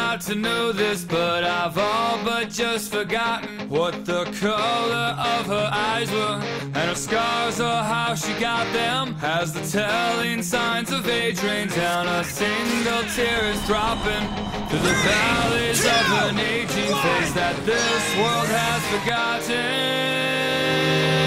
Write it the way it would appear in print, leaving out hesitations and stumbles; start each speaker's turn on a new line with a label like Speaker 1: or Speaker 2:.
Speaker 1: got to know this, but I've all but just forgotten what the color of her eyes were, and her scars or how she got them. As the telling signs of age rain down, a single tear is dropping through the valleys of an aging face that this world has forgotten.